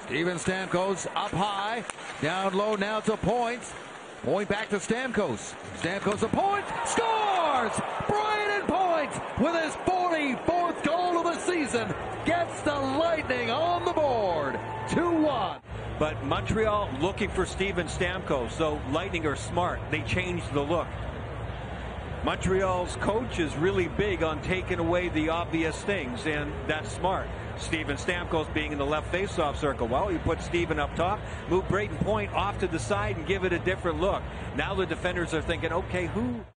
Steven Stamkos up high, down low now to Point. Point back to Stamkos. Stamkos a Point, scores! Brayden Point with his 44th goal of the season gets the Lightning on the board. 2-1. But Montreal looking for Steven Stamkos, so Lightning are smart. They changed the look. Montreal's coach is really big on taking away the obvious things, and that's smart. Steven Stamkos being in the left faceoff circle. Well, you put Steven up top, move Brayden Point off to the side and give it a different look. Now the defenders are thinking, okay, who